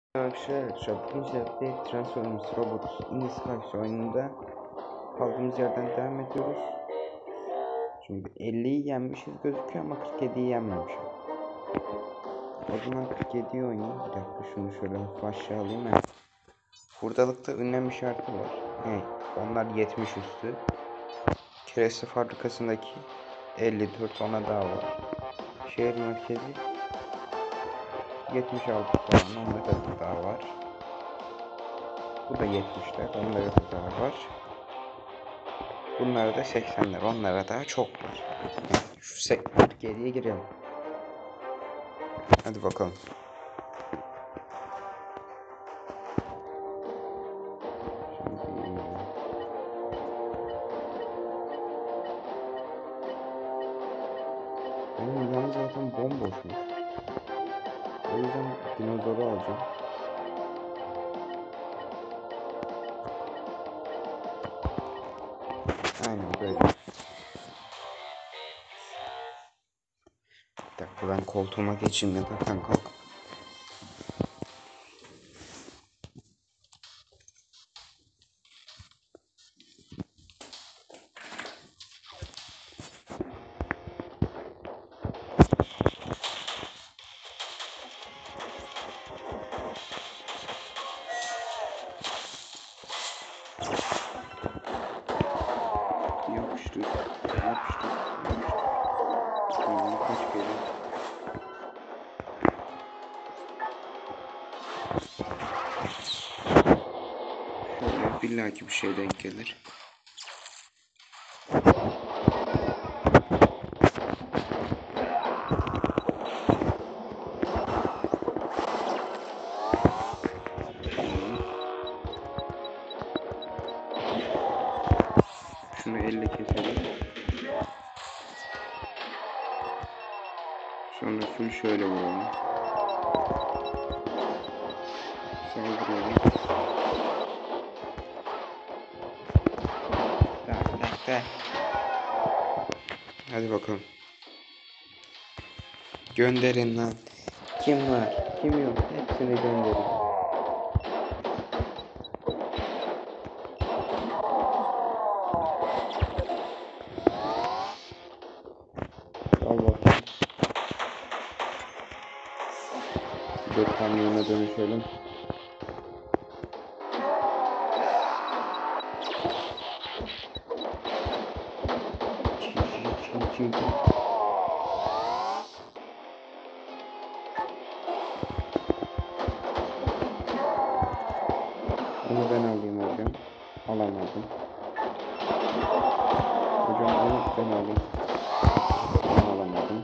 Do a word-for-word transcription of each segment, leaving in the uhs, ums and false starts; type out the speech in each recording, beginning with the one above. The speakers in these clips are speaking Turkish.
Arkadaşlar bugün sizlerle Transformers Robots in Disguise oyununda kaldığımız yerden devam ediyoruz. Şimdi elliyi yenmişiz gözüküyor ama kırk yediyi yenmemişim. O zaman kırk yediyi oynayayım. Bir dakika şunu şöyle aşağı alayım ben. Buradalıkta ünlem işareti var. Evet, onlar yetmiş üstü. Kereste fabrikasındaki elli dört ona daha var. Şehir merkezi yetmiş altı falan, onda da daha var. Bu da yetmişler, onlara da daha var. Bunlara da seksenler, onlara daha çok var. Şu kırk yediye girelim. Hadi bakalım. Şimdi... Benim yan zaten bomboşmuş. O yüzden dinozoru alacağım. Aynen böyle. Bir dakika ben koltuğuma geçeyim yataktan kalk. Yapıştır, yapıştır, yapıştır. Tamam, kaç kere? Şöyle billaki bir şey denk gelir. Şunu elle keselim. Sonra şunu şöyle vuralım. Saldıralım. Tak tak tak. Hadi bakalım. Gönderin lan. Kim var? Kim yok? Hepsini gönderin. Al bakalım. Dört kamyona dönüşelim. Çiğ çiğ çiğ çiğ. Onu ben alayım hocam. Alamadım. Hocam onu ben alayım. Ben alamadım.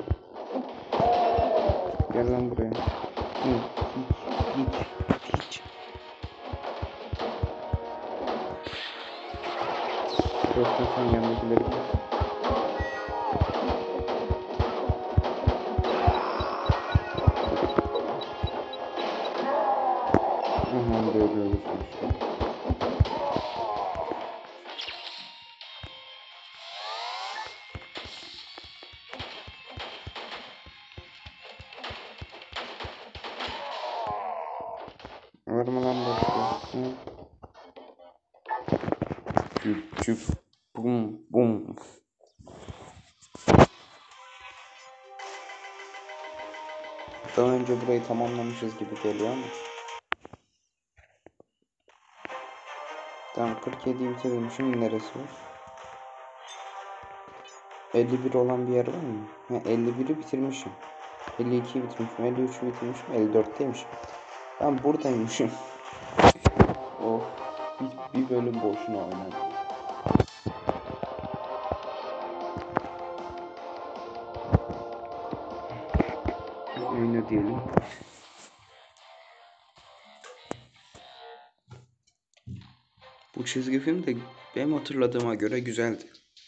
Gel lan buraya. Hı, hiç, hiç, hiç. Dostum sen yandakileri kes. Aha böyle olursun işte. Var mı lan başka? Hı? Cüp cüp. Bum bum. Daha önce burayı tamamlamışız gibi geliyor ama. Tamam, kırk yediyi bitirdim. Şimdi neresi var? elli bir olan bir yer var mı? Ha, elli biri bitirmişim. elli ikiyi bitirmişim. elli üçü bitirmişim. elli dörtteymişim. Ben buradaymışım. Oh. Bir, bir bölüm boşuna oynadım. Oyna diyelim. Bu çizgi film de benim hatırladığıma göre güzeldi.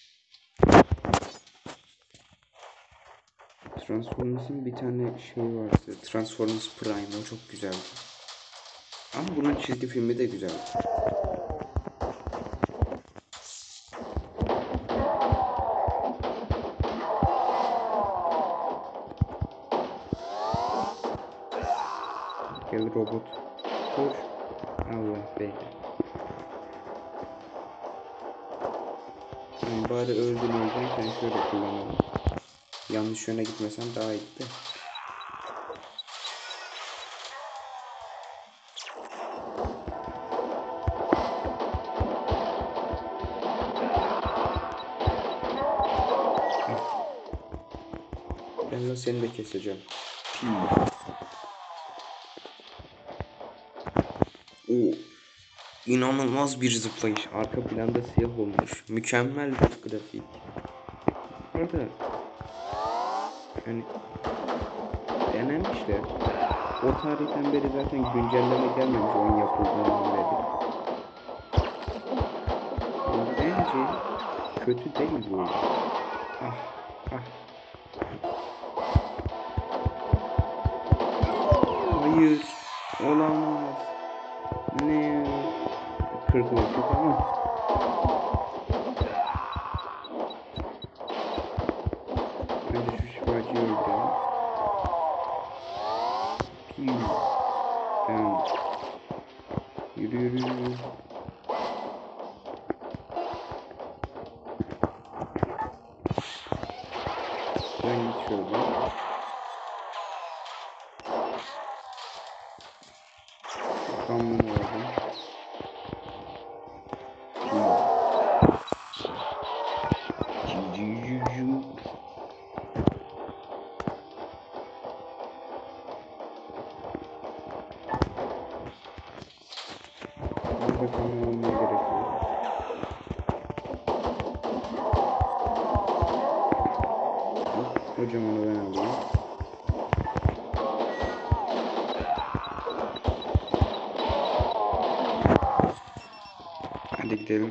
Transformers'ın bir tane şey vardı. Transformers Prime, o çok güzeldi. Ama bunun çizgi filmi de güzeldi. Gel robot. Koş. Allah be. Yani bari öldün öldün sen şöyle kullanalım. Yanlış yöne gitmesem daha iyiydi. Ben de seni de keseceğim. Oo, inanılmaz bir zıplayış. Arka planda siyah olmuş. Mükemmel bir grafik. Orada yani denemişler. O tarihten beri zaten güncelleme gelmemiş oyun yapıldığından beri. Bence kötü değil bu oyun. Ah ah. Hayır. Olamaz. Ne? Kırklaşık ama. Önce şu şifacıyı öldürelim. Piu. Tamam. Yürü yürü yürü. Ben git şöyle. Kamyon aldım. Burada kamyon olmaya gerek yok. Hocam onu ben alayım. Hadi gidelim.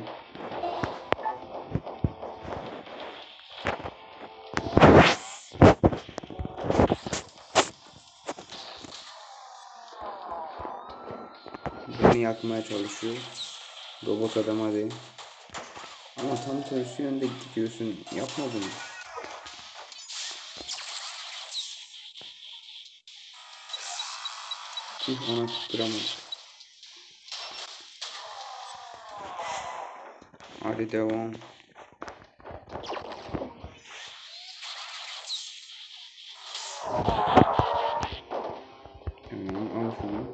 Beni yakmaya çalışıyor. Robot adam hadi. Ama tam tersi yönde gidiyorsun. Yapma bunu. Hiç ona tutturamadım. Hadi devam. Tamam al şunu.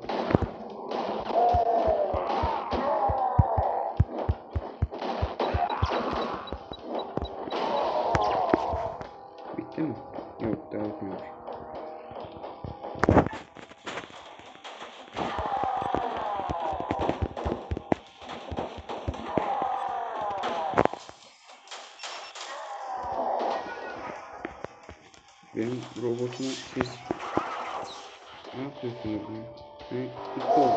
Bitti mi? Yok daha bitmemiş. Benim robotumu siz ne yapıyorsunuz ya? Ne? Bitti o.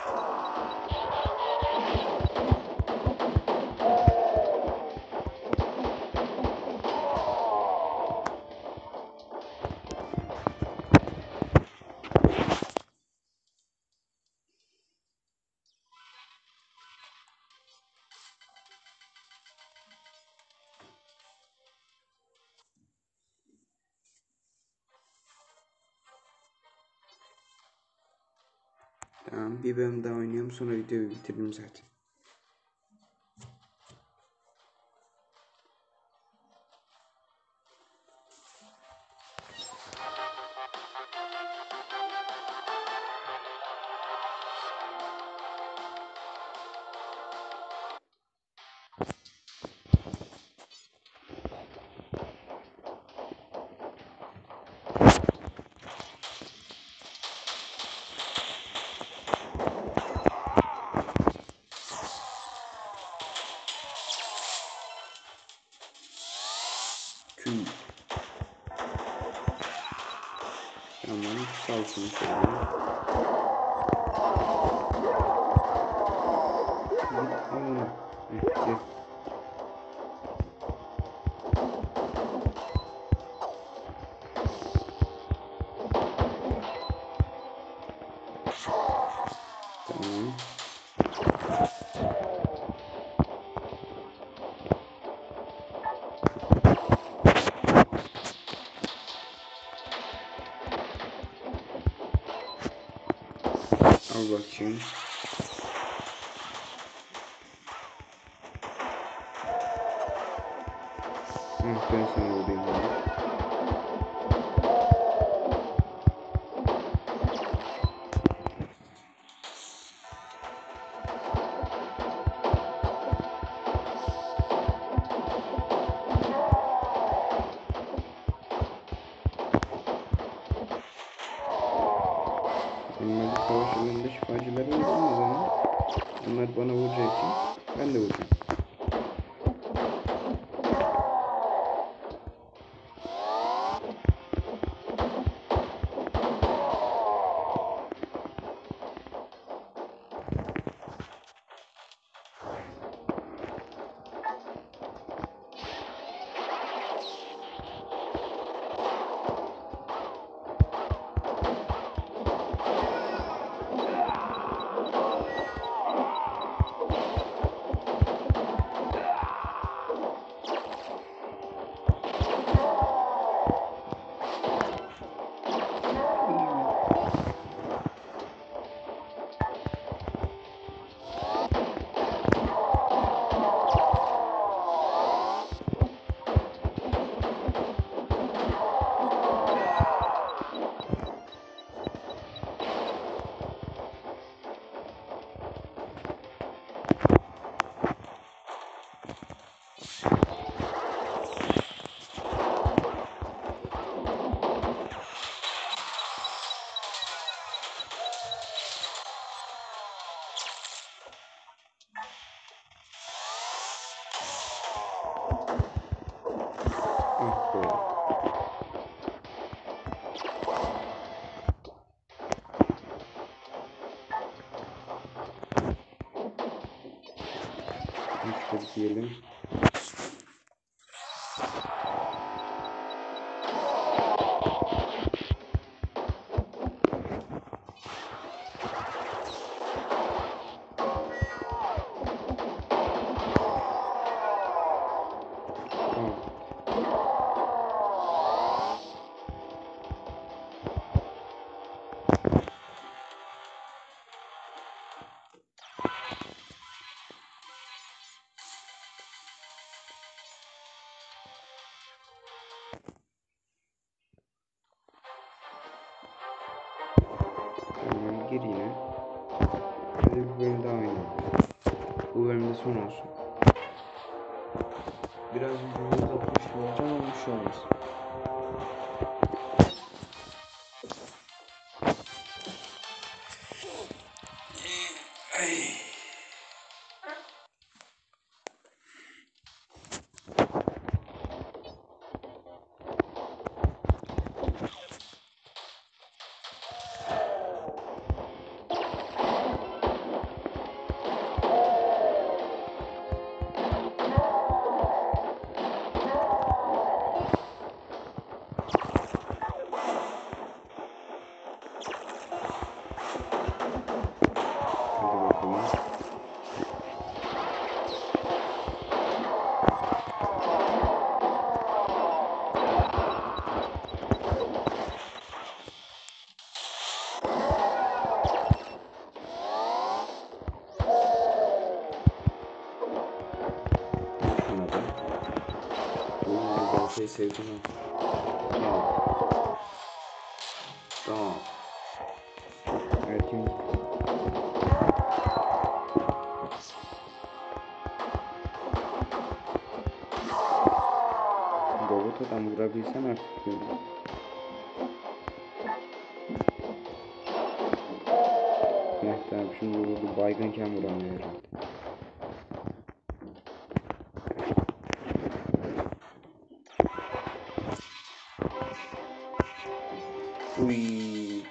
Tamam bir bölüm daha oynuyorum sonra videoyu bitirdim zaten. Kül. Tamam sal şunu şöyle. Git al onu. Heh, gel. Tamam. için. Ah, ben sana vurayım ya. Normalde savaş alanında şifacılara vurulmaz ama onlar bana vuracağı için ben de vuracağım. Ah be. Müşteri diyelim. Tamam, gir yine. Hadi bir bölüm daha oynayalım. Bu bölümde son olsun. Biraz videoyu uzatmış gibi olacağım ama bir şey olmaz. Ay. Hadi bakalım. Şunu da. Oo, bu baltayı sevdim ha. Tamam. Tamam. Evet, şimdi robot adam vurabilsen artık diyorum. Evet, tamam, şimdi vurdu, baygınken vuramıyor herhalde. Uy.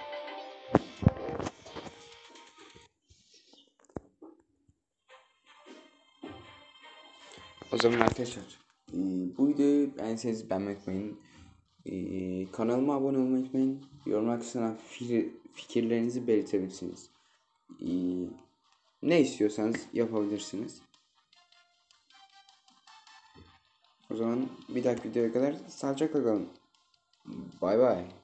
O zaman arkadaşlar, e, bu videoyu beğenseniz beğenmeyi unutmayın. E, kanalıma abone olmayı unutmayın. Yorumlar kısmına fikir, fikirlerinizi belirtebilirsiniz. E, ne istiyorsanız yapabilirsiniz. O zaman bir dahaki videoya kadar sağlıcakla kalın. Bay bay.